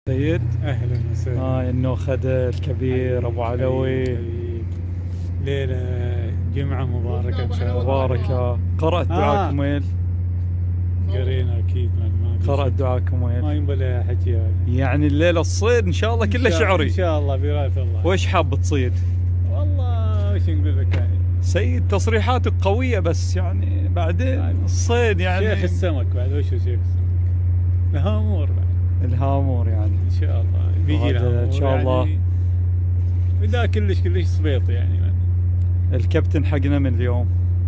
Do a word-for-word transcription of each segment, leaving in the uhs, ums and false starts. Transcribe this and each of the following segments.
سيد اهلا وسهلا. هاي النوخد الكبير ابو علوي. ليله جمعه مباركه ان شاء الله. مباركه. قرأت دعاء كميل؟ قرينا اكيد. ما قرأت دعاء كميل؟ ما ينبغي حكي هذا. يعني الليله الصيد ان شاء الله كله شعري. ان شاء الله برأي الله. وش حاب تصيد؟ والله وش نقول لك يعني. سيد تصريحاتك قويه بس يعني بعدين الصيد يعني شيخ السمك بعد. وش شيخ السمك؟ الهامور بعد. الهامور يعني ان شاء الله بيجي الهامور ان شاء الله يعني. وذا كلش كلش صبيط يعني. الكابتن حقنا من اليوم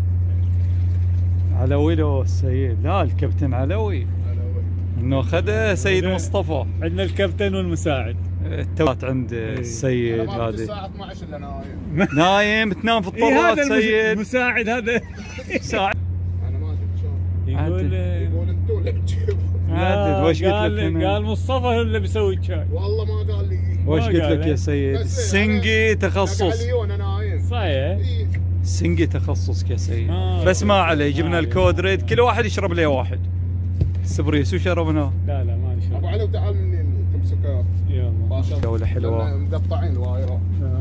علوي لو السيد. لا الكابتن علوي انه خذه سيد مصطفى. عندنا الكابتن والمساعد. التوات عند السيد هذه. الساعة اثنعش الا نايم. نايم تنام في الطرات إيه سيد. المساعد هذا. مساعد. انا ما ادري شلون. يقول يقول انتوا اللي بتجيبوا. عادل وش قلت لك انا؟ قال مصطفى هو اللي بيسوي الشاي. والله ما قال لي. وش قلت لك يا سيد؟ السنقي تخصص. انا نايم. صحيح. السنقي تخصصك يا سيد. آه بس ما عليه جبنا الكود ريد كل واحد يشرب له واحد. سبريس وشربناه. لا لا ما نشرب. ابو علي تعال مني تمسكها. يلا. جولة حلوة. مقطعين الوايرة.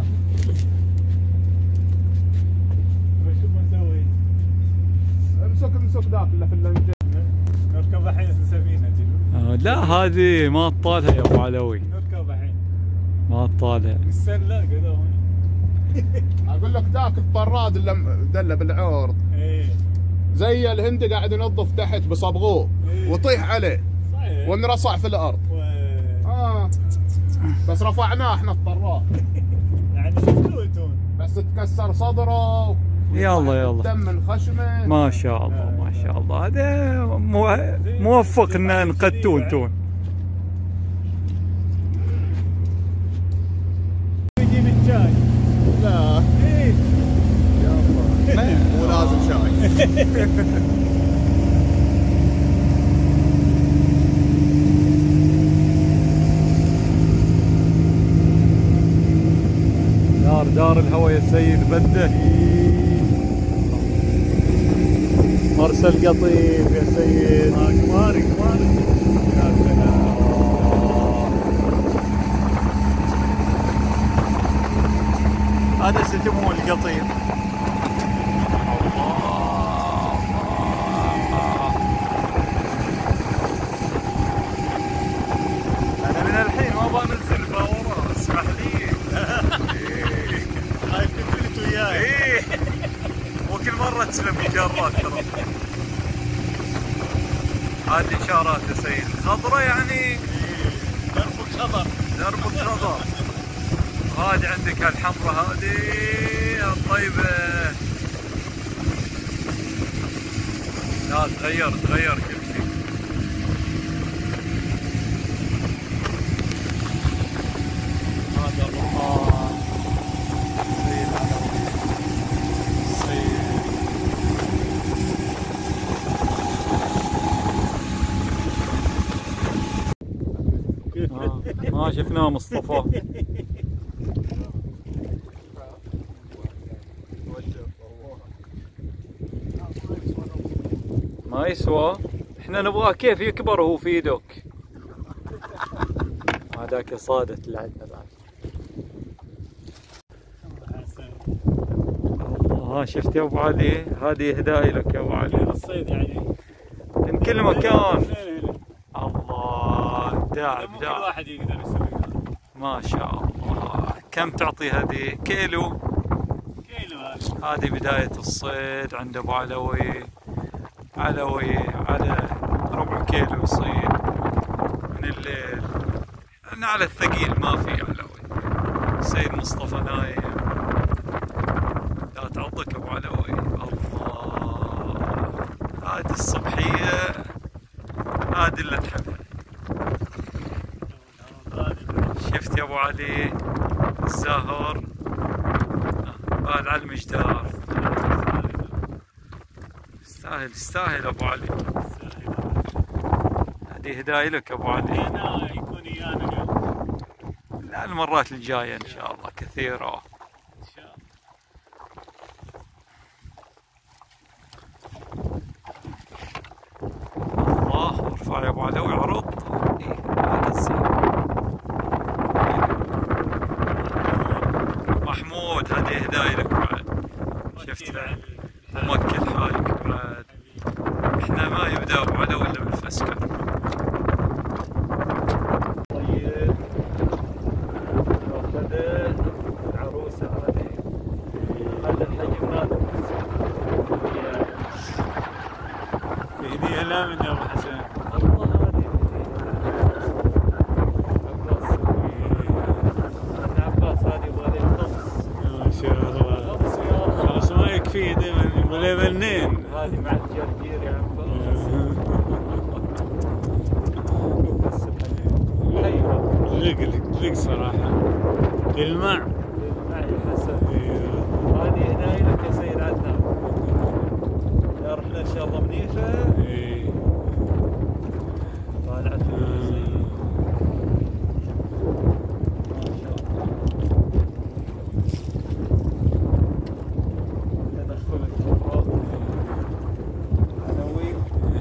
وش بنسوي؟ امسك امسك ذاك اللي في اللنجة. نركب الحين السفينة آه لا هذه ما تطالها يا ابو علوي. نركب الحين. ما تطالها. السلة كذا. اقول لك ذاك الطراد اللي دله بالعرض. ايه. زي الهندي قاعد ينظف تحت بصبغوه. إيه. وطيح عليه. صحيح. وانرصع في الارض. و... اه بس رفعناه احنا الطراد. يعني شفتوه انتم. بس تكسر صدره. يلا يلا. دم من خشمه. ما شاء الله ما شاء الله. هذا مو... موفق ان نقدتون تون. يجيب الشاي. لا. ايه. يلا. مو لازم شاي. دار دار الهوى يا سيد بده. مرسل قطيف يا سيد. كباري كباري. يا سلام. هذا ستمو القطيف. انا من الحين ما بنزل باورا اسمح لي. هاي كنت وياي. ايه وكل مره تسلم ايجارات ترى. هذه اشارات يا سيد خضراء يعني. دربك خضر. دربك خضر. هذه عندك الحمراء هذه الطيبه. لا تغير تغير كل شيء. هذا الرمان سيد علوي. سيد آه. ما شفناه مصطفى. ما يسوى. احنا نبغاه كيف يكبر وهو في يدك. هذاك صادت اللي عندنا بعد. الله شفت يا ابو علي. هذه هدايا لك يا ابو علي. الصيد يعني من كل مكان. الله ابداع كل ابداع. واحد يقدر يسوي. ما شاء الله. كم تعطي هذه؟ كيلو؟ كيلو هذا. هذه بداية الصيد عند ابو علوي. علوي على ربع كيلو يصيد من الليل. انا على الثقيل ما في علوي. سيد مصطفى نايم. لا تعضك ابو علوي. الله هذه الصبحية هذه اللي نحبها. شفت يا ابو علي الزاهر بعد على المجدار. يستاهل يستاهل ابو علي. هذه هدايا لك ابو علي. هنا يكون ويانا اليوم. لا المرات الجايه ان شاء الله كثيره. ان شاء الله. الله ارفع يا ابو علوي عرض. إيه هذا الزين. شفتها ومكل حالك بعد. احنا ما يبدا ابو علو الا بالفسكه. طيب اخذ العروسه هذه، هذا الحجم هذا في هديه لا من يا ابو حسن. الله هذه عباس، ابن عباس هذه يبغى له طمس. ما شاء الله. طمس يا اخي. خلاص ما يكفي دائما يبغى له بنين. هذه مع الجرجير يا عباس. ايوه لق لق لق صراحه. يلمع. يلمع يا حسن. ايوه. هذه هدايا لك يا سيد عدنان. يا رحله ان شاء الله منيفه. اي. طالعت في الجزيرة. ما شاء الله. تدخل الكبرى. علوي.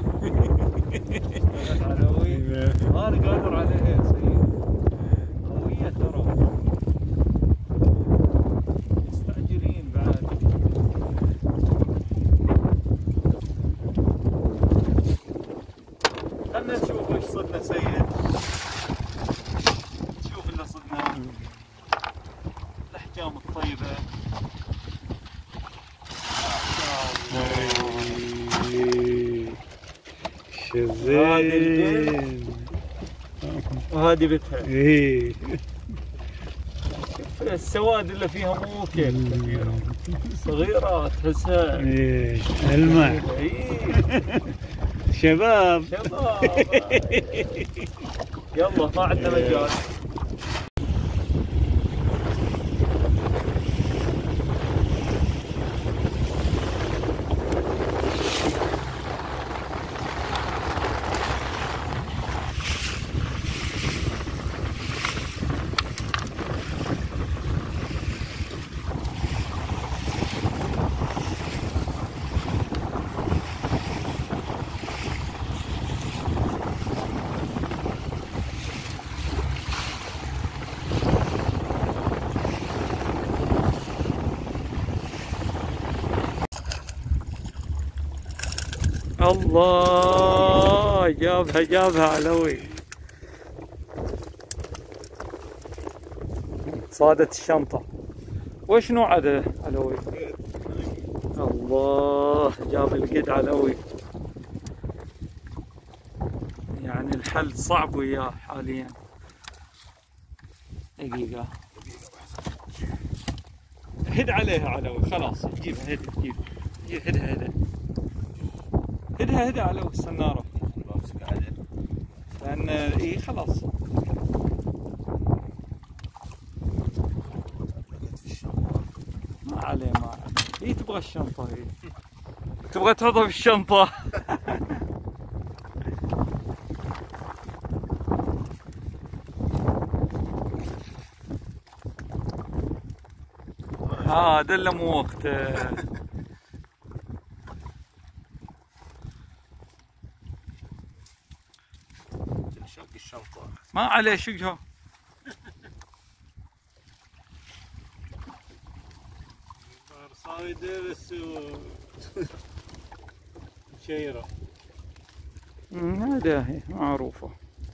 اشتغلت علوي. ما انا قادر عليها يا سيد. قوية ترى. مستعجلين بعد. خلنا نشوف ايش صدنا سيد. نشوف اللي صدناه. الاحجام الطيبة. شزين. وهذه بتها. ايه. السواد اللي فيها مو كيف كبيرة. صغيرة تحسها. ايه. المع. ايه. شباب. شباب. يلا ما عندنا مجال. الله جابها جابها علوي. صادت الشنطة. وش نوع هذا علوي؟ الله جاب القد علوي. يعني الحل صعب وياه حاليا. دقيقة هد عليها علوي خلاص جيبها هد جيب جيب هدها هدها هدها هدها علوي السنارة لأن إيه خلاص ما عليه ما عليه. هي تبغى الشنطة هي تبغى تحطها في الشنطة. ها دله مو وقته. شق الشنطة ما عليه شقها. صايدة بس مشيرة. هذا هي معروفة.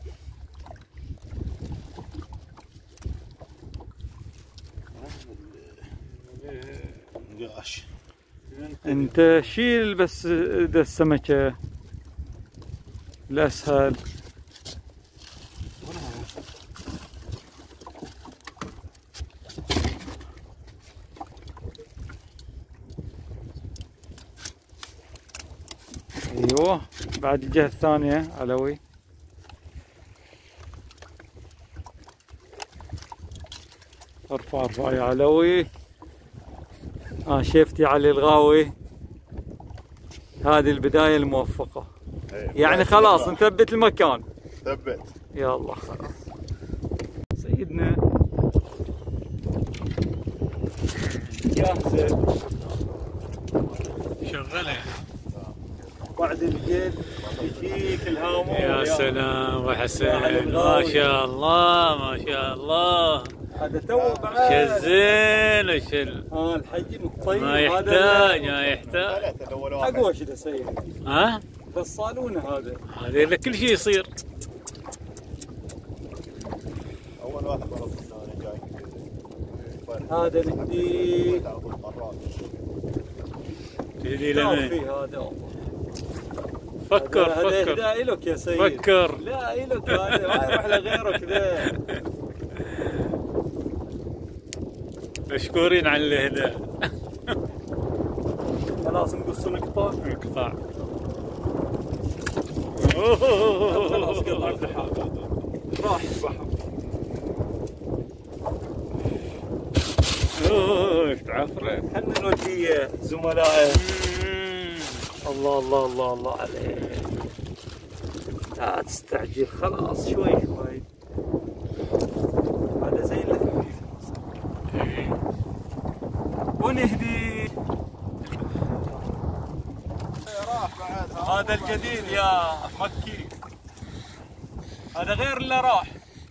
نقاش انت شيل بس ده السمكة الأسهل. ايوه بعد الجهة الثانية علوي. ارفع ارفع يا علوي. اه شفتي علي الغاوي. هذه البداية الموفقة. يعني خلاص نثبت المكان. ثبت يلا خلاص سيدنا جاهزة. شغلة بعد الجد يجيك الهامور. يا سلام ابو حسن ما شاء الله ما شاء الله. هذا تو بعد شزين وشل. اه الحجم الطيب ما يحتاج ما يحتاج. اقوى شيء سيد. ها؟ فالصالونه هذا. هذا كل شيء يصير. اول واحد ورا جاي. هذا نهدي. تهدي لمن؟ هذا فكر هذا فكر. هذا إلك يا سيد. فكر. لا إلك هذا ما يروح لغيرك ذا. مشكورين على الهداء. خلاص نقص نقطة. انقطاع. خلاص قطع الدحاب. راح البحر. اوه تعفرت. خلنا نودي زملائه. الله الله الله الله عليك. لا تستعجل خلاص شوي شوي. هذا زي اللي في ونهدي. هذا الجديد يا مكي. هذا غير اللي راح.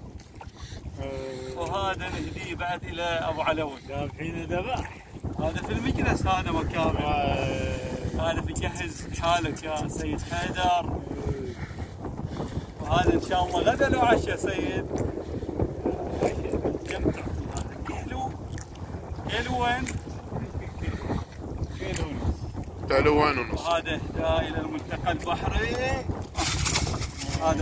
وهذا نهديه بعد الى ابو علوي. دافعين ذبح. هذا في المجلس هذا مكان. هذا بيجهز حالك يا سيد حيدر. وهذا ان شاء الله غدا لو عشاء سيد. كم تعطي هذا؟ كيلو كيلو وين؟ كيلو كيلوين ونص. وهذا اهداء الى الملتقى البحري. هذا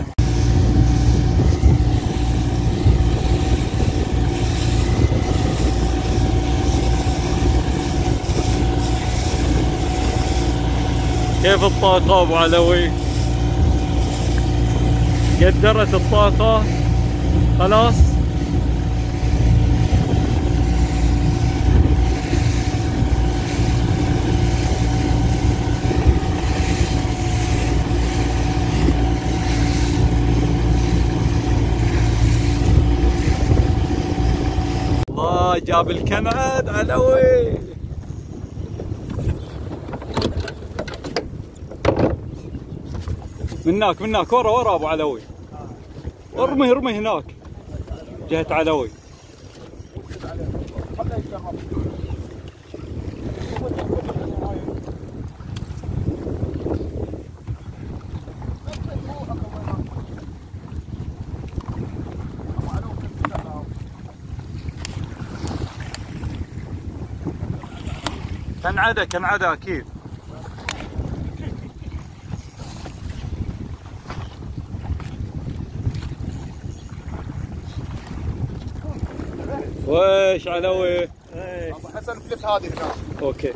كيف الطاقة ابو علوي؟ قدرت الطاقة خلاص؟ الله جاب الكنعد علوي. مناك مناك ورا ورا ابو علوي. ارمي ارمي هناك جهة علوي. كنعده كنعده اكيد. ويش علوي؟ ابو حسن فلت هذه هناك. اوكي.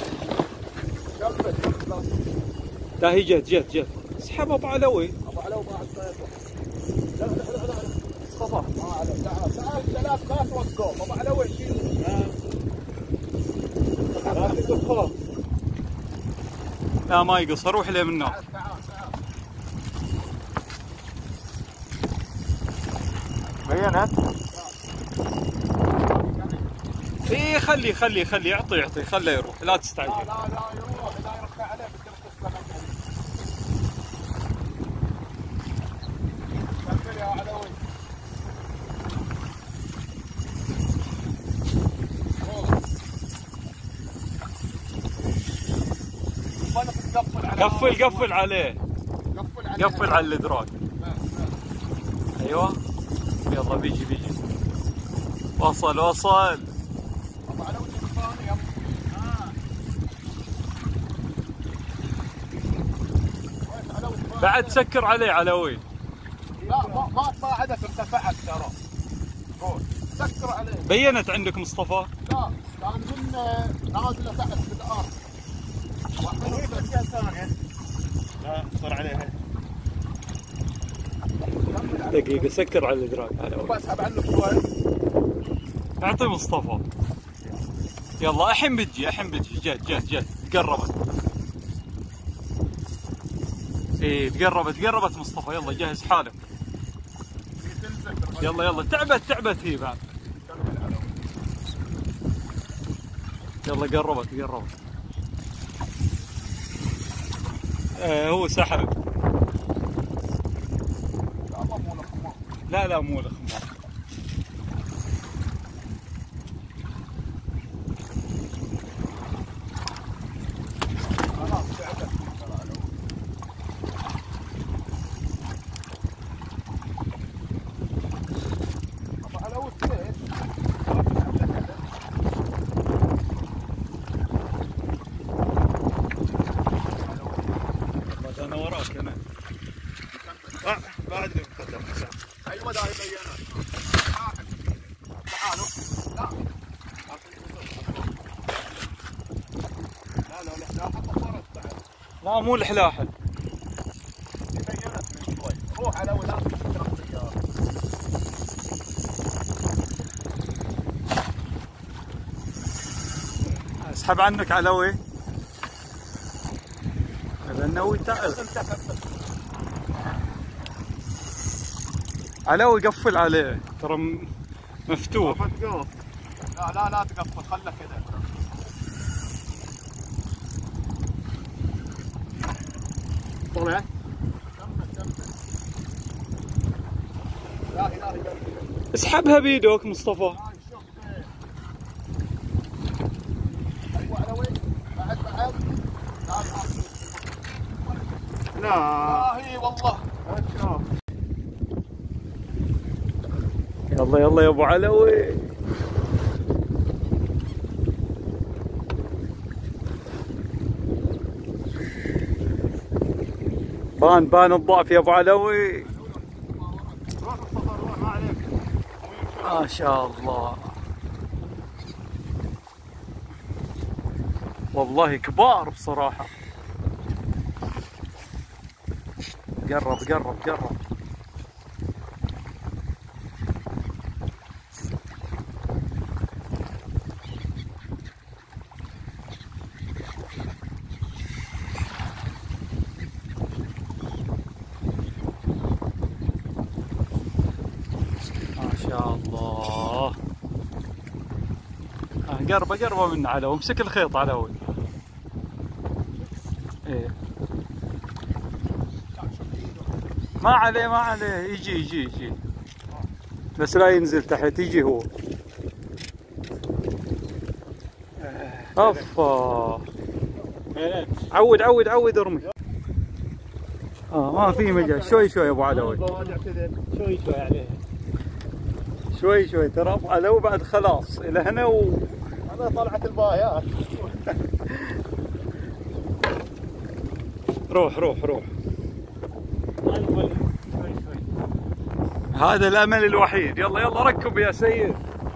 لا هي جت جت جت. اسحب ابو علوي. ابو علوي ما عاد. لا لا لا لا صفا ما عليه. تعال تعال ثلاث لا توقف. ابو علوي شيل. لا تدخل. لا ما يقصر روح له منه. تعال تعال. بينت؟ اي خلي خلي خلي يعطي يعطي خليه يروح لا تستعجل. لا لا لا يروح لا يرخي عليه بدك تسلم. كمل يا علوي. قفل قفل عليه. قفل عليه. قفل على الادراك. ايوه يلا بيجي بيجي. وصل وصل. بعد سكر عليه علوي. لا ما ما صاعدت ارتفعت ترى. روح سكر عليه. بينت عندك مصطفى؟ لا كان من نازله تحت بالارض. لا صار عليها. دقيقة سكر على الادراك علوي. بسحب عنه شوي. اعطي مصطفى. يلا الحين بتجي الحين بتجي جت جت جت قربت. ايه تقربت قربت مصطفى يلا جهز حالك. يلا يلا تعبت تعبت هي بعد. يلا قربت قربت. ايه هو سحب. لا لا مو الخمار. لا مو الحلاحل. روح على ولا اسحب عنك علوي. النوي تعب. علوي قفل عليه ترى مفتوح. لا لا لا تقفل خله كذا. طلع اسحبها بيدك مصطفى. لا هي والله. يلا يلا يا ابو علوي. بان بان الضعف يا ابو علوي. ما شاء الله والله كبار بصراحة. قرب قرب قرب. ما شاء الله. قربه قربه من علوي. امسك الخيط علوي. ايه ما عليه ما عليه. يجي يجي يجي بس لا ينزل تحت. يجي هو. افا عود عود عود ارمي. اه ما في مجال. شوي شوي يا ابو علوي. شوي شوي عليه. شوي شوي ترى ابو علوي بعد خلاص الى هنا و انا طلعت البايات. روح روح روح. هذا الامل الوحيد. يلا يلا ركب يا سيد.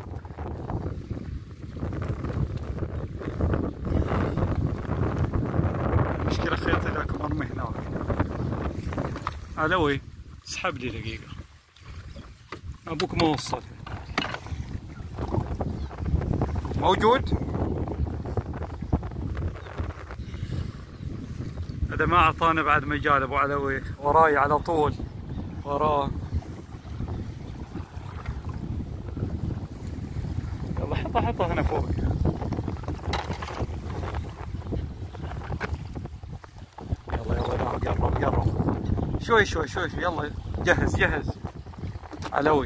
مشكلة خيطي ذاك مرمي هناك. علوي اسحب لي دقيقة. ابوك ما وصل. موجود؟ هذا ما اعطانا بعد مجال ابو علوي. وراي على طول وراه. يلا حطه حطه هنا فوق. يلا يلا قرب قرب. شوي شوي شوي شوي. يلا جهز جهز علوي.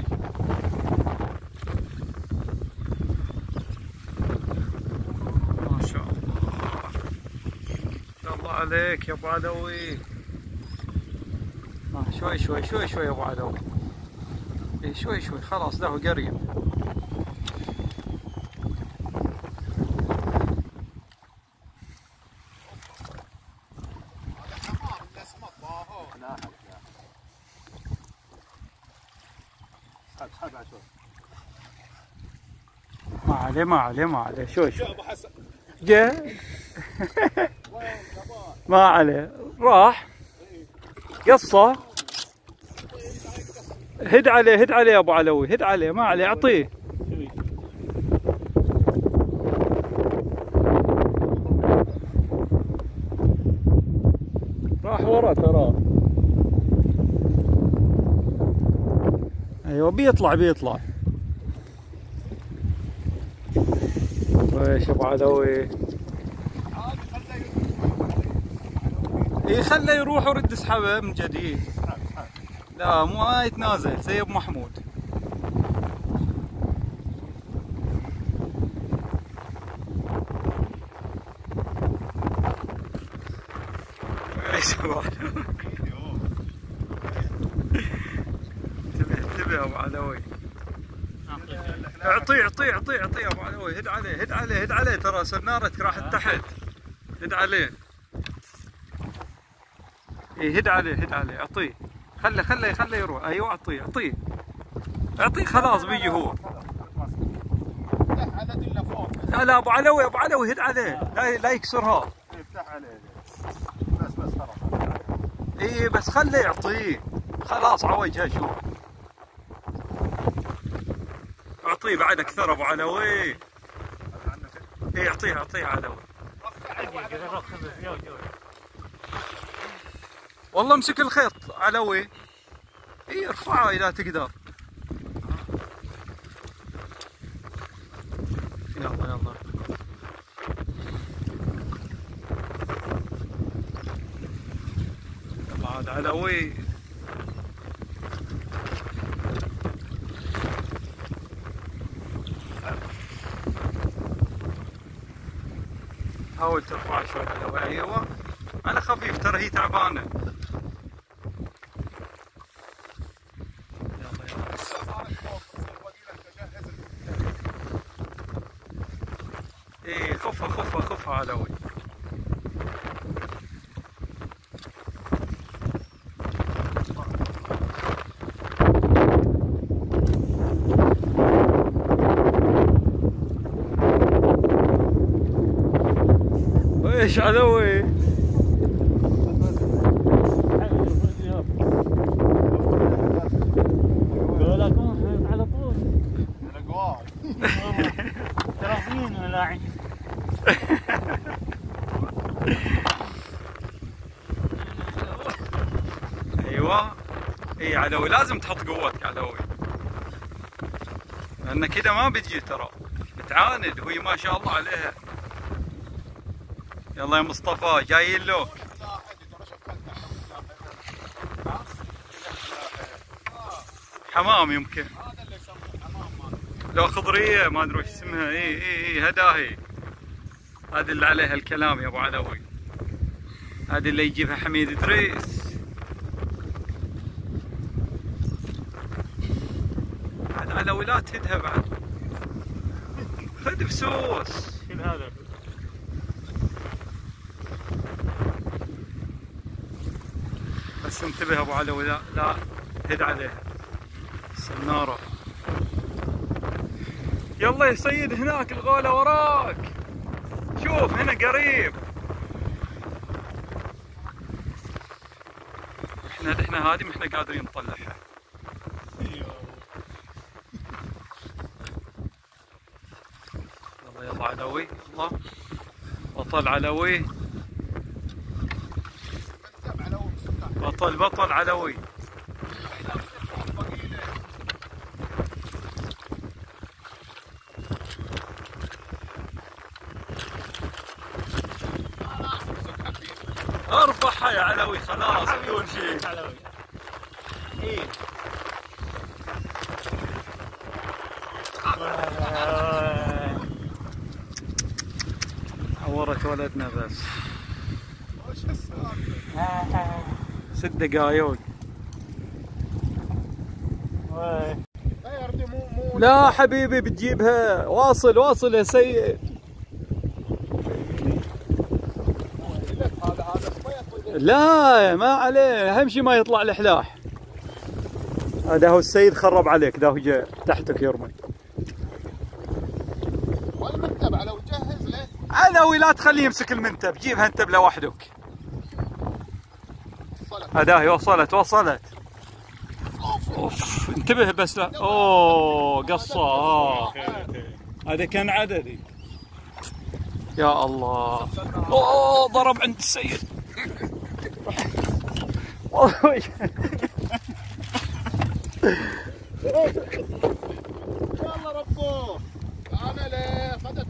ما شاء الله. الله عليك يا ابو علوي. آه شوي شوي شوي شوي يا ابو علوي. ايه شوي شوي خلاص له قريب. ما عليه ما عليه ما عليه. شوي شوي جاء. ما عليه راح قصه. هد عليه هد عليه يا ابو علوي. هد عليه ما عليه. اعطيه. راح ورا ترى. ايوه بيطلع بيطلع. ويش ابو علوي. اي خله يروح ورد اسحبه من جديد. لا مو ما يتنازل زي ابو محمود. ايش ابو علوي. انتبه انتبه يا ابو علوي. اعطيه اعطيه اعطيه اعطيه يا ابو علوي. هد عليه هد عليه هد عليه. ترى سنارتك راحت تحت. هد عليه. اي هد عليه هد عليه. اعطيه. خله خله خله يروح. ايوه اعطيه اعطيه اعطيه. خلاص بيجي هو. لا لا ابو علوي ابو علوي هد عليه. لا لا يكسرها. افتح عليه. بس بس اي بس خليه يعطيه، خلاص عوجها شوف. اعطيه بعد اكثر ابو علوي. اي اعطيه اعطيه علوي. والله امسك الخيط علوي. اي ارفعه اذا تقدر. يلا يلا. يلا عاد علوي. حاول ترفع شوي علوي. ايوه على خفيف ترى هي تعبانه. ايه خفها خفها خفها علوي. ايش علوي؟ على طول الاقوال ترى ملاعب. ايوه اي علوي لازم تحط قوتك علوي، لان كذا ما بتجي ترى بتعاند وهي ما شاء الله عليها. يلا يا مصطفى جايين له. حمام يمكن لو خضريه ما ادري وش اسمها. اي اي اي هداهي، هذه اللي عليها الكلام يا ابو علوي، هذه اللي يجيبها حميد ادريس. عاد علوي لا تهدها بعد، خذ بسوس. شيل هذا. بس انتبه ابو علوي، لا لا هد عليها السنارة. يلا يا سيد هناك الغولة وراك، شوف هنا قريب. احنا احنا هذه ما احنا قادرين نطلعها. يلا يلا علوي، يلا بطل علوي، بطل بطل علوي. ارفعها يا علوي خلاص بدون شيء. علوي. ايه. عورت ولدنا بس. ست دقايق. لا حبيبي بتجيبها، واصل واصل يا سيد. لا ما عليه، اهم شيء ما يطلع الحلاح. هذا هو السيد خرب عليك، ذا هو جاء تحتك يرمي. والمنتب علوي جهز له. علوي لا تخليه يمسك المنتب، جيبها انت لوحدك. هذا هي وصلت وصلت. اوف انتبه بس لا. اوه قصه. اه هذا كان عددي. يا الله. اوه ضرب عند السيد. يلا ربو انا له خدت.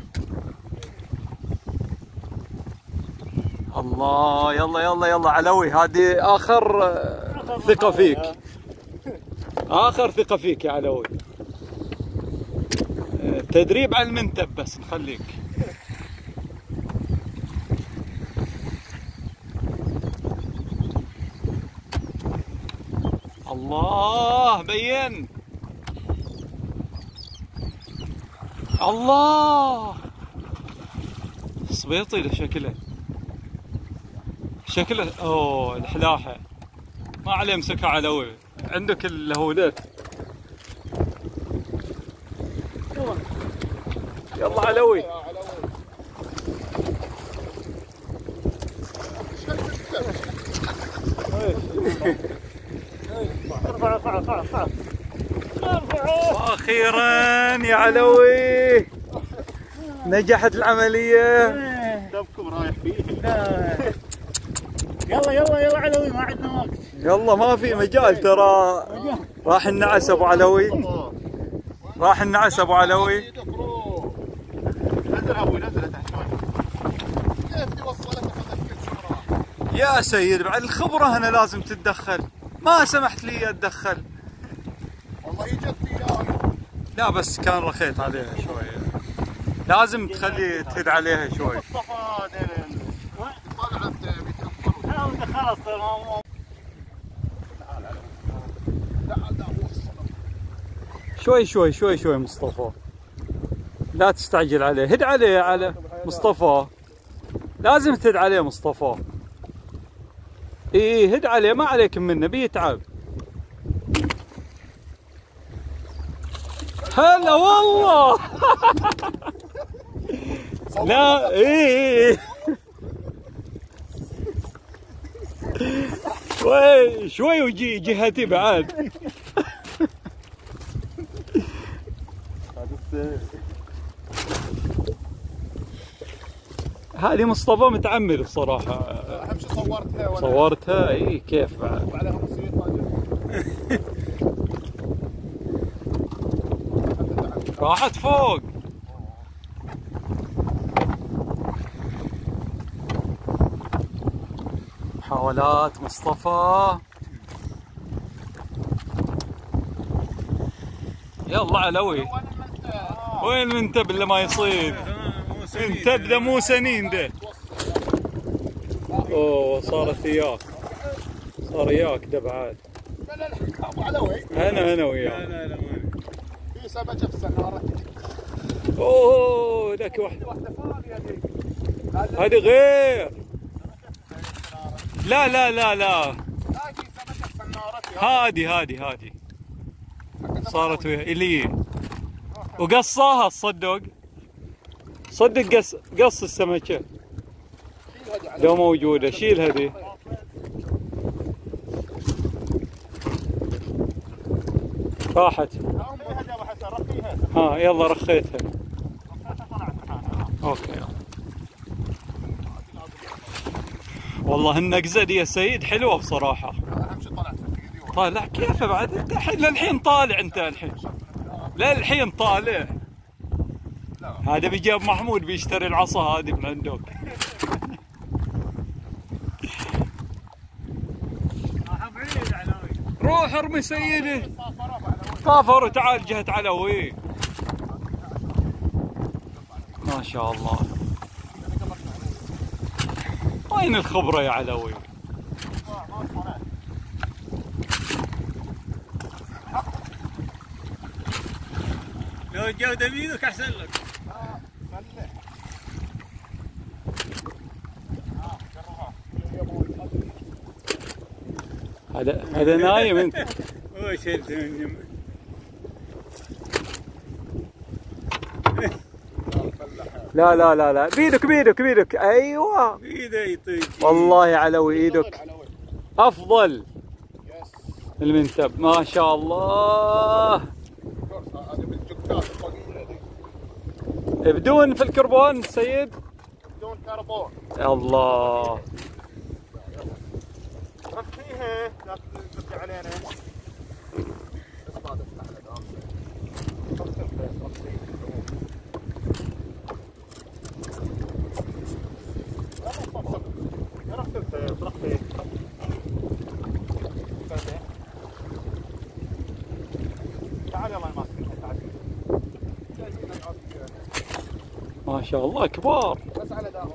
الله يلا يلا يلا علوي، هذه اخر ثقة فيك، اخر ثقة فيك يا علوي. تدريب على المنتب بس نخليك. الله بين. الله صبيطي له شكله، شكله اوه الحلاحه ما عليه امسكها علوي، عندك الهودات. يلا علوي. ارفع ارفع ارفع ارفع واخيرا يا علوي نجحت العملية. دبكم رايح فيه. يلا يلا يلا علوي ما عندنا وقت. يلا ما في مجال ترى. راح النعس ابو علوي. راح النعس ابو علوي. نزل ابوي نزل تحت شوي. كيف توصلك يا سيد بعد الخبرة هنا لازم تتدخل. ما سمحت لي اتدخل. والله جت لي. لا بس كان رخيت عليها شوي. لازم تخلي تهد عليها شوي. مصطفى طلعت بيتأخروا. خلاص شوي شوي شوي شوي مصطفى. لا تستعجل عليه. هد عليه على مصطفى. لازم تهد عليه مصطفى. ايه هد عليه ما عليك منه بيتعب. هلا والله. لا ايه شوي شوي وجي جهتي بعد. هذه مصطفى متعمد بصراحة. أهم شيء صورتها. صورتها اي كيف بعد. وعليها موسيقى. راحت فوق. محاولات مصطفى. يلا علوي. وين المنتب اللي ما يصيد؟ منتب ذا مو سنين ده. اوه صارت وياك. صار وياك ده بعد. لا لا لا ابو علوي. انا انا وياك. لا لا لا في سمكه في السناره. اوه ذاك واحده. واحده فاضيه هذه. هذه غير. لا لا لا لا. هذه سمكه في سنارتي. هذه هذه هذه. صارت ويا اللي وقصاها تصدق. صدق قص قص السمكه. لو موجوده شيل هذه. راحت. ها يلا رخيتها. اوكي والله النقزه دي يا سيد حلوه بصراحه. اهم شيء طلعت الفيديو. طالع كيف بعد انت للحين طالع انت الحين. للحين طالع. هذا بيجاب محمود بيشتري العصا هذه من عندك. روح ارمي سيدي. طافر وتعال جهة علوي. ما شاء الله. وين الخبرة يا علوي؟ لو الجودة بيدك احسن لك. هذا هذا نايم انت. هو شلت من لا لا لا لا بيدك بيدك بيدك ايوه. بيده يطيق. والله يا علوي ايدك افضل. المنتب ما شاء الله. بدون في الكربون سيد. بدون كربون. الله. رخيها لا ترجع علينا. تعال يلا نمسك. ما شاء الله كبار. بس على داخل.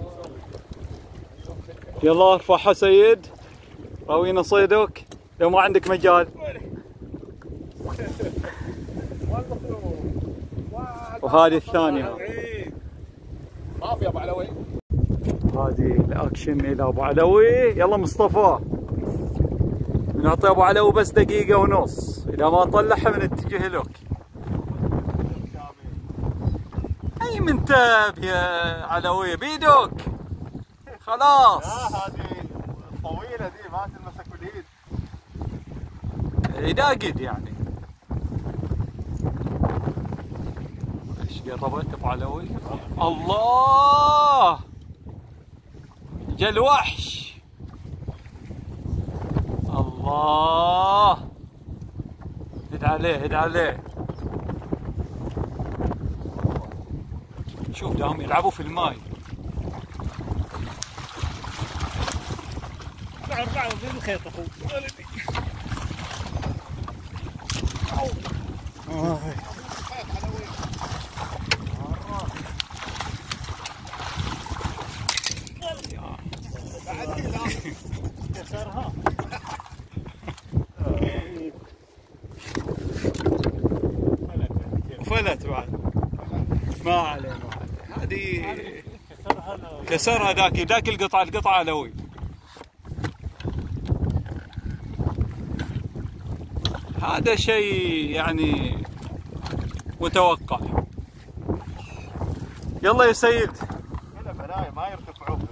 يلا ارفعها سيد. راوينا صيدك لو ما عندك مجال. وهذه الثانية. ما في ابو علوي. هذه الاكشن الى ابو علوي. يلا مصطفى نعطي ابو علوي بس دقيقة ونص. اذا ما طلعها بنتجه لك. اي منتب يا علوي بيدك. خلاص. لا هذه الطويلة دي ما تلمسك باليد. يداقد يعني. ايش قربت ابو علوي؟ الله جا الوحش. الله هد عليه هد عليه. شوف داهم يلعبوا في الماي. بعد بعد في الخيط اخوي ولدي. كسرها. فلت بعد. ما عليه ما عليه. هذه كسرها ذاك ذاك القطعة القطعة علوي. هذا شيء يعني متوقع. يلا يا سيد. هلا بلايا ما يرتفعون.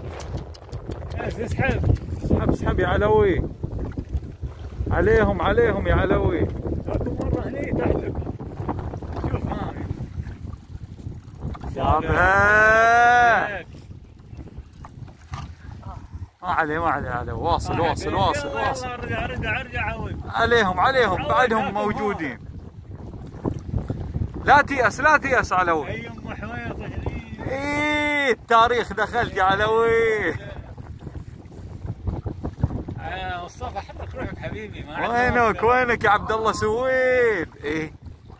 اسحب اسحب اسحب يا علوي. عليهم عليهم يا علوي. اكو مرة هني تحتك. شوف هاي. جابها. ما عليه ما عليه عليه. واصل واصل واصل واصل. ارجع ارجع ارجع عود. عليهم عليهم بعدهم موجودين. لا تيأس لا تيأس علوي. اي ام حويطه هني. ايه التاريخ دخلت يا علوي. آه مصطفى حطك روحك حبيبي. ما وينك وينك يا عبد الله سويد؟ ايه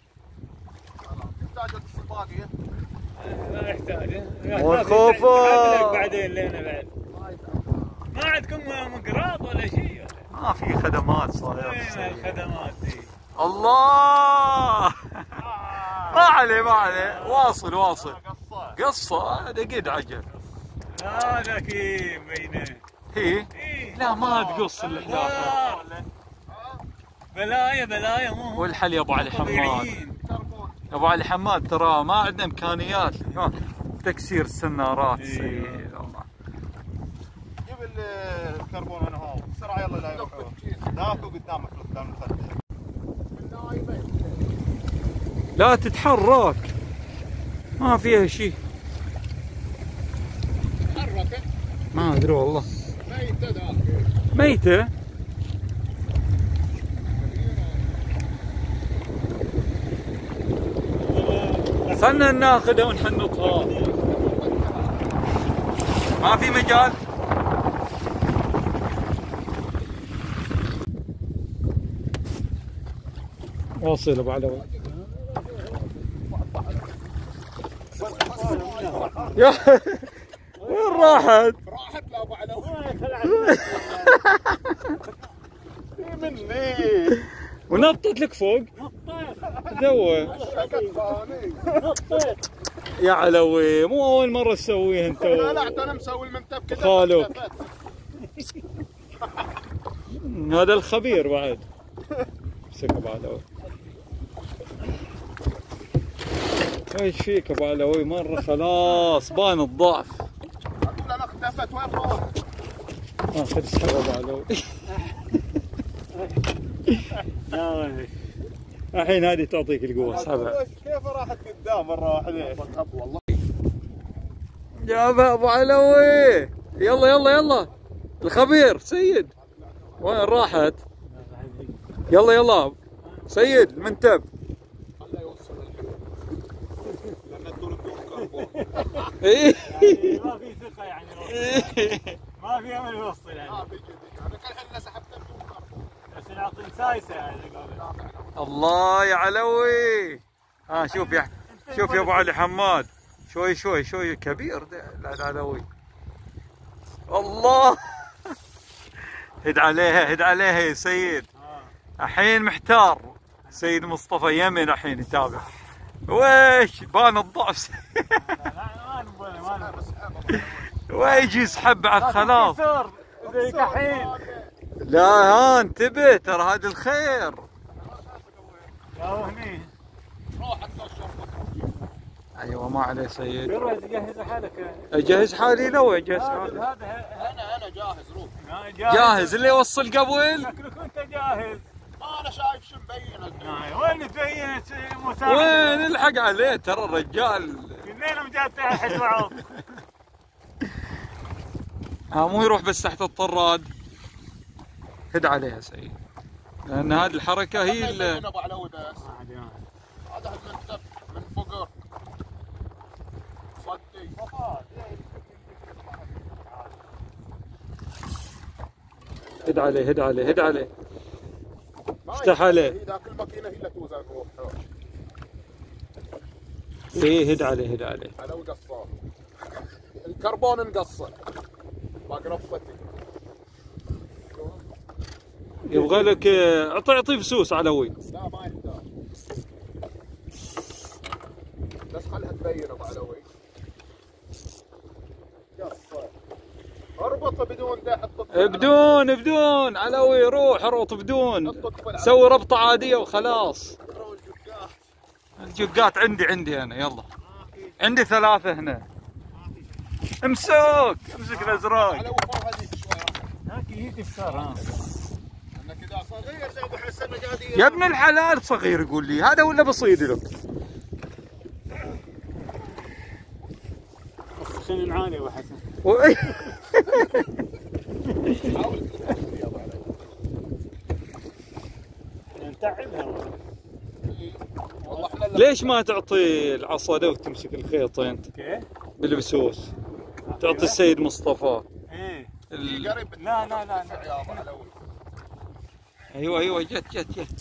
يحتاج السباقية. ما يحتاج. والخوفة. بعدين لنا بعد. ما عندكم مقراط ولا شيء؟ ما في خدمات صايرة. وين الخدمات دي؟ الله ما عليه ما عليه. واصل واصل. قصة. قصة هذا قد عجل. هذا كيف بينه. هي إيه. لا ما تقص الاحداث. بلايا بلايا مو والحل يا ابو علي حماد. طبيعيين. يا ابو علي حماد ترى ما عندنا امكانيات. ها، تكسير السنارات. إيه. سيد الله. جيب الكربون هنا هو بسرعة يلا لا يروحوا. دافوا قدامك قدام الخد. لا تتحرك ما فيها شيء. تحرك. ما ادري والله. ميتة ذاك. ميتة. خلنا ناخذها ونحنطها. ما في مجال. واصل ابو علوي. يا وين راحت؟ راحت لا ابو علوي. مني. ونطت لك فوق. ذوه. يا علوي مو اول مره تسويها انت. لا لا انا مسوي المنتب كله. خالوك. هذا الخبير بعد. امسك ابو علوي. ايش فيك ابو علوي؟ مره خلاص بان الضعف. اقول انا اختفت وين روحت؟ اه خذ اسحب ابو علوي. الحين هذه تعطيك القوه. اسحبها. كيف راحت قدام مره واحده؟ والله. جابها ابو علوي. يلا يلا يلا. الخبير سيد. وين راحت؟ يلا يلا سيد المنتب. خله يوصل الحين. لان تدور بدون كربون. ايه ما في ثقة يعني. ما في امل يوصل يعني. ما في جديد. انا كل الحين سحبته بدون كربون. بس نعطي سايسة يعني. الله يا علوي. ها شوف يا شوف يا ابو علي حماد. شوي شوي شوي كبير ده العلوي. الله هد عليها هد عليها يا سيد. الحين محتار سيد مصطفى يمن الحين يتابع. ويش بان الضعف. ويجي يسحب بعد خلاص. زيك الحين. لا ها انتبه ترى هذا الخير. يا هني. روح حتى الشرطه. ايوه ما عليه سيد. روح تجهز حالك. اجهز حالي لو اجهز حالي. هذا انا انا جاهز روح. جاهز اللي يوصل قبل. شكلك انت جاهز. ما انا شايف شو مبين. وين تبين مساعدة؟ وين الحق عليه ترى الرجال. اثنينهم جات تحت بعض. ها مو يروح بس تحت الطراد. هد عليها سيد. لان هذه الحركة هي ال ابو علوي بس. هذا المكتب من فقر. صدي. هد عليه هد عليه هد عليه. افتح عليه. ذاك الماكينة هي اللي توزن روحها. ايه هد عليه هد عليه. علوي قصار. الكربون مقصر. باقي رفتي. يبغى لك اعطي اعطي فسوس علوي. لا ما يحتاج. بس خلها تبين ابو علوي. قصر. اربطه بدون ده حط بدون بدون علوي روح اربط بدون. سوي ربطة عادية وخلاص. الجقات عندي عندي انا يلا. عندي ثلاثة هنا. امسك امسك الازرق. علوي فوق هذيك شوي. هاك هي تفكر ها. انا كذا صغير زي ابو حسن قاعد يا ابن الحلال صغير يقول لي هذا ولا بصيد لك؟ شنو نعاني ابو حسن؟ حاول تفكر يا ابو علوي. نتعبها. والله احنا ليش ما تعطي العصا ده وتمسك الخيط انت؟ كيف؟ بالبسوس. تعطي السيد مصطفى. ايه ال... قريب. لا لا لا يا ابو علوي. ايوه ايوه جت جت جت.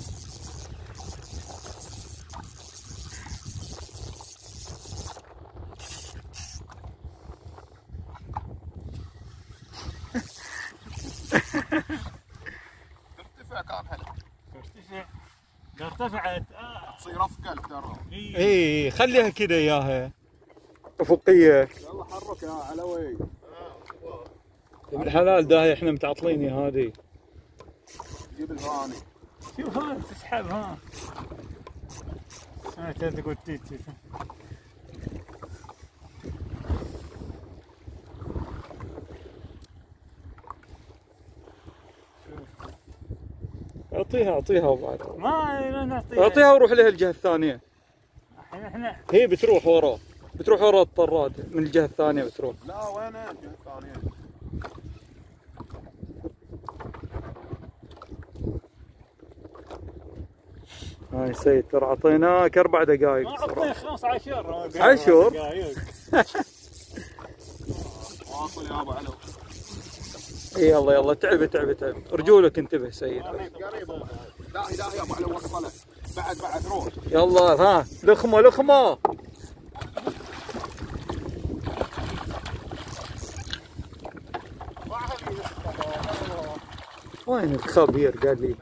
ترتفع كان هلا. ترتفع. ارتفعت اه. تصير افقل ترى. اي خليها كذا اياها افقيه. يلا حرك يا علوي. ابن الحلال داهي احنا متعطليني هذه. جيب الهاني. شوف ها تسحب ها. سمعت تقول تيت تيت. اعطيها اعطيها وبعد. ما نعطيها. اعطيها وروح لها الجهه الثانيه. الحين احنا هي بتروح وراه. بتروح ورا الطراد من الجهه الثانيه بتروح. لا وين الجهه الثانيه؟ هاي سيد ترى اعطيناك اربع دقائق. ما اعطينا خمس عشر. عشر؟ واصل يا ابو علوي. يلا يلا تعب تعب تعب رجولك انتبه سيد. قريب لا لا يا ابو علوي وصلت. بعد بعد روح. يلا ها لخمه لخمه. وين الخبير قال لي؟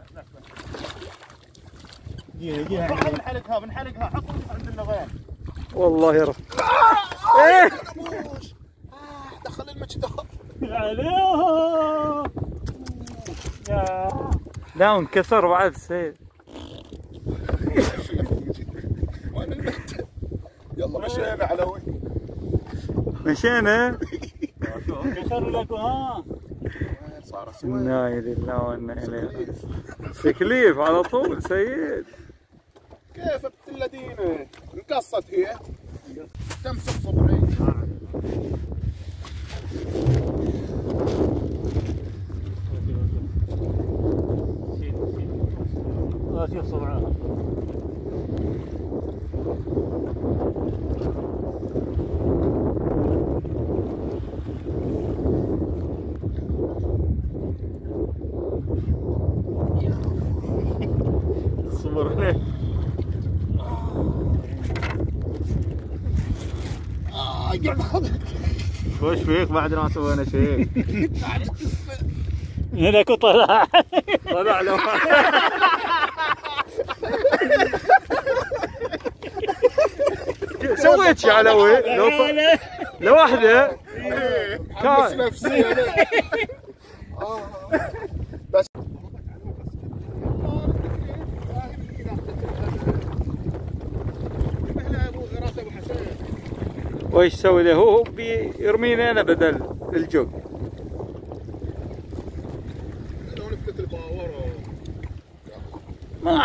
جيها روح بنحرقها بنحرقها حط عند النظام. والله يا رب. ايه دخل المجدار. عليه يا لا انكسر بعد سيد. وين المكتب؟ يلا مشينا علوي. مشينا. كسر لك ها. صار اسود. انا لله وانا اليه. تكليف على طول سيد. كيف ابن الذين انقصت هي؟ تمسك صبعين. شوف صبعها. صبر عليه. وش فيك بعد ما سوينا شيء؟ هذاك طلع. طلع له. سويت شي علوي لو لوحده محمس نفسي بس وش يسوي له؟ هو بيرميني انا بدل الجوق. لو نفلت الباور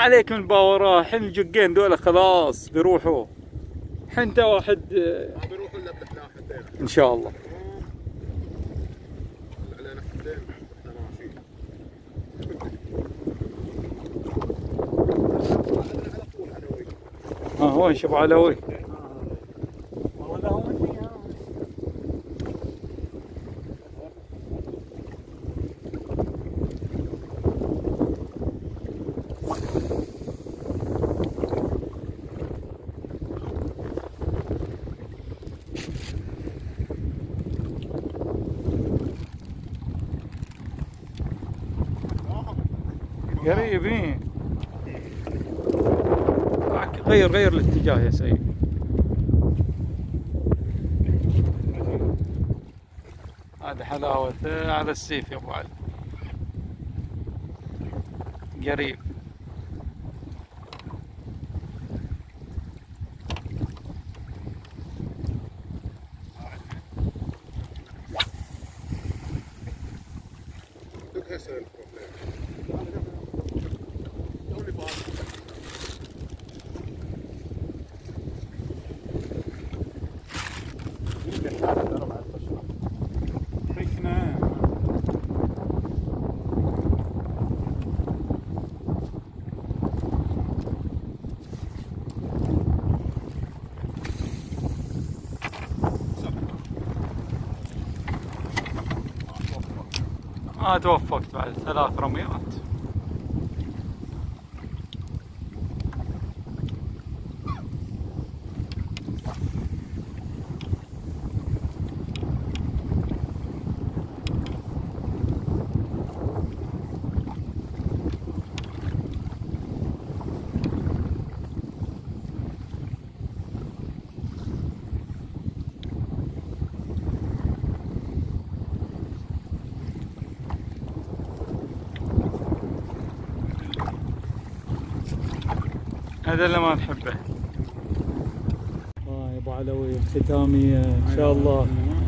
عليك من باوراه، الحين الجقين دول خلاص بيروحوا. الحين انت واحد ما بيروح الا بثلاثتين ان شاء الله. علينا حتتين احنا ماشيين. على طول علوي. ها وين شوف علوي؟ والله هو مني ها. قريبين. غير غير الاتجاه يا سيد. هذا حلاوته على السيف يا ابو علي. قريب. ما توفقت بعد ثلاث رميات. هذا اللي ما نحبه. اه يا ابو علوي ختامي ان شاء الله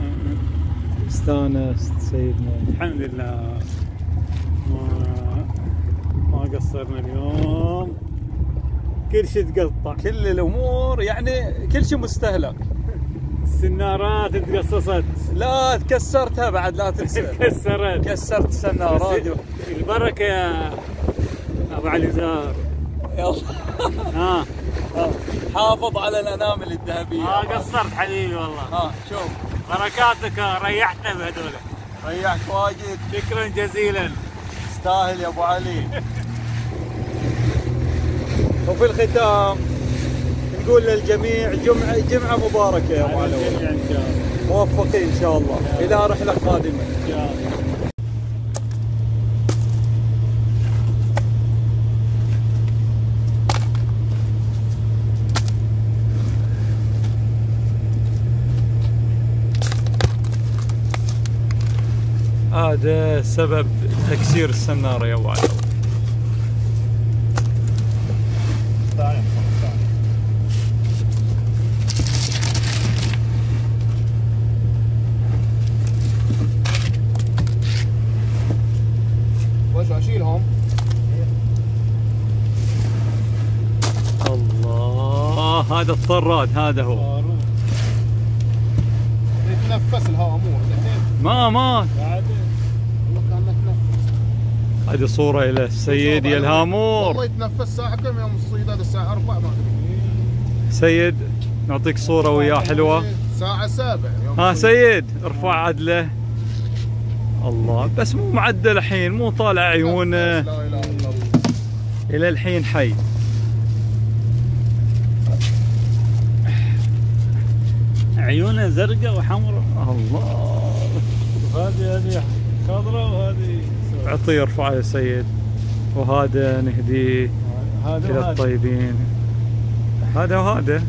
استانست سيدنا. الحمد لله ما ما قصرنا اليوم، كل شيء تقطع، كل الامور يعني كل شيء مستهلك. السنارات تقصصت، لا تكسرتها بعد لا تنسى. كسرت كسرت السنارات. البركه يا ابو علي زار. يلا ها حافظ على الانامل الذهبيه. ما قصرت حبيبي والله. ها شوف بركاتك ريحتنا بهذول. ريحت واجد. شكرا جزيلا. تستاهل يا ابو علي. وفي الختام نقول للجميع جمعه جمعه مباركه يا ابو علي. موفقين ان شاء الله الى رحله قادمه ان شاء الله. هذا سبب تكسير السنارة يا ابو علي. وش اشيلهم؟ الله هذا الطراد هذا هو. يتنفس الهواء مو ما مات. هذه صورة إلى السيد يا الهامور. والله يتنفس ساعة كم يوم الصيداد الساعة أربعة ما أدري. سيد نعطيك صورة وياه حلوة. الساعة سابع يوم ها سيد ارفع عدله. الله بس مو معدل الحين، مو طالع عيونه. لا إله إلا الله. إلى الحين حي. عيونه زرقاء وحمراء. الله. وهذه هذه خضراء وهذه. اعطيه ارفعه يا سيد. وهذا نهديه إلى الطيبين. هذا وهذا.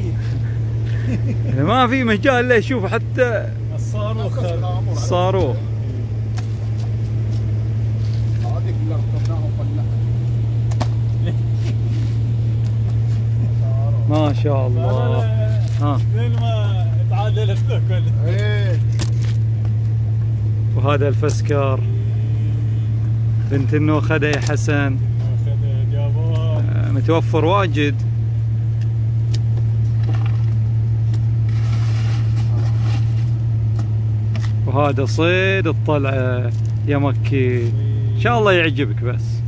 ما في مجال له يشوف حتى الصاروخ. الصاروخ. هذيك اللي ركبناها وفلحنا. ما شاء الله. ها من ما تعادلت كله. ايه. وهذا الفسكر بنت النوخدة يا حسن. متوفر واجد. وهذا صيد الطلعة يا مكي، ان شاء الله يعجبك بس.